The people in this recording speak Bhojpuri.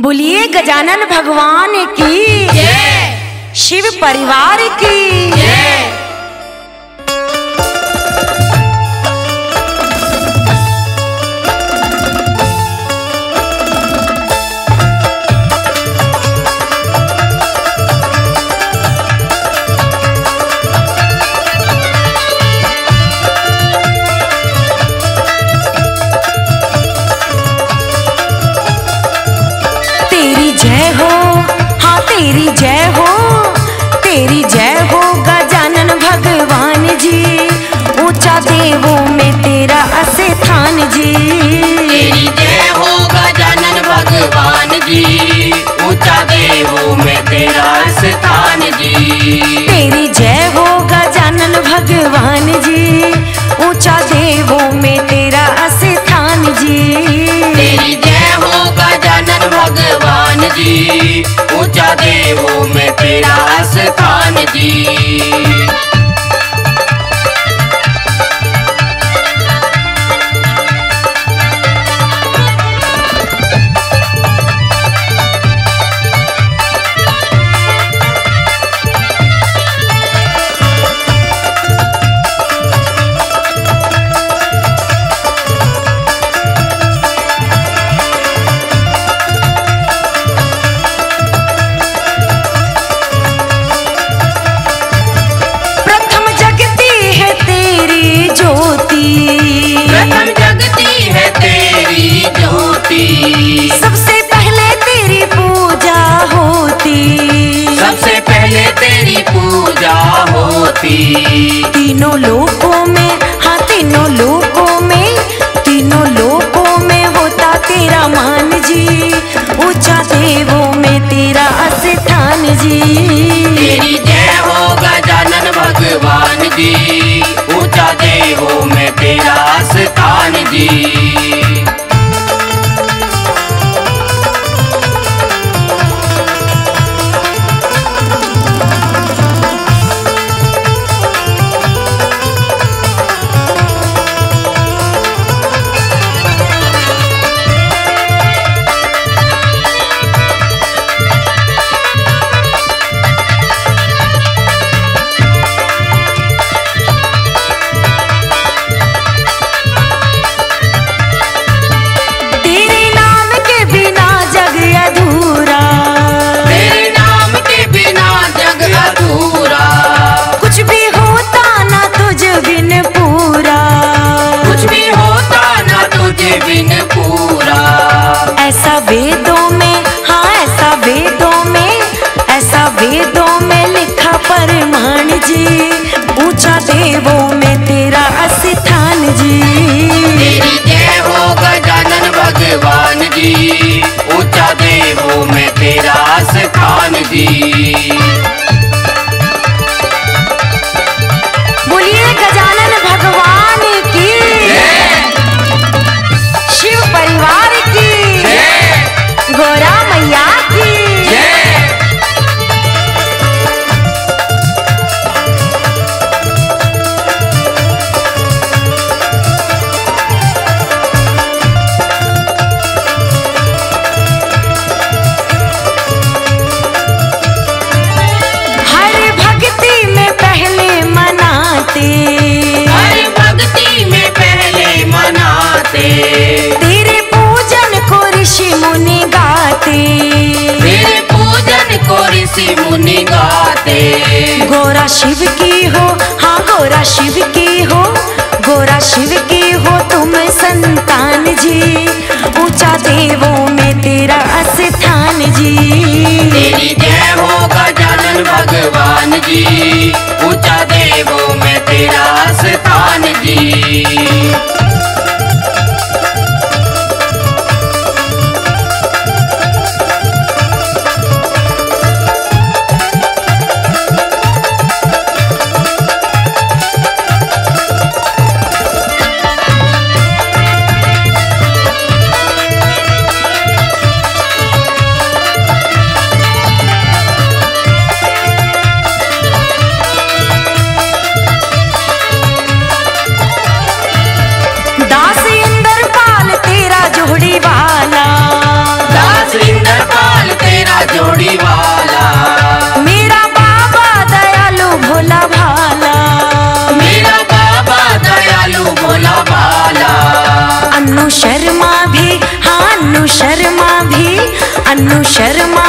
बोलिए गजानन भगवान की जय, शिव परिवार की जय। तेरी जय हो, तेरी जय हो गजानन भगवान जी, ऊंचा देवों में तेरा स्थान जी। तेरी जय हो गजानन भगवान जी, ऊंचा देवों में तेरा स्थान जी। तेरी जय हो गजानन भगवान जी, ऊंचा देवों में तेरा स्थान जी। तेरी जय हो गजानन भगवान जी, ऊंचा देवों में तेरा स्थान जी। सबसे पहले तेरी पूजा होती, सबसे पहले तेरी पूजा होती। तीनों लोकों में, हाँ तीनों लोकों में, तीनों लोकों में होता तेरा मान जी, ऊंचा देवों में तेरा स्थान जी। तेरी जय हो गजानन भगवान जी, ऊंचा देवों में तेरा स्थान जी। ऐसा वेदों में, हाँ ऐसा वेदों में, ऐसा वेदों में लिखा परमाण जी, ऊंचा देवों में तेरा स्थान जी। तेरी जय हो गजानन भगवान जी, ऊंचा देवों में तेरा स्थान जी। बोलिए गजानन भगवान की जय, शिव परिवार की जय, गोरा मैया की जय। हर भक्ति में पहले मनाते, हर भक्ति में पहले मनाते, तेरे पूजन को ऋषि मुनि गाते, तेरे पूजन को ऋषि मुनि गाते। गोरा शिव की हो, हाँ गोरा शिव की हो, गोरा शिव की हो तुम संतान जी, ऊंचा देवों में तेरा स्थान जी। तेरी जय हो गजानन भगवान जी, ऊंचा देवों में तेरा स्थान जी। शर्मा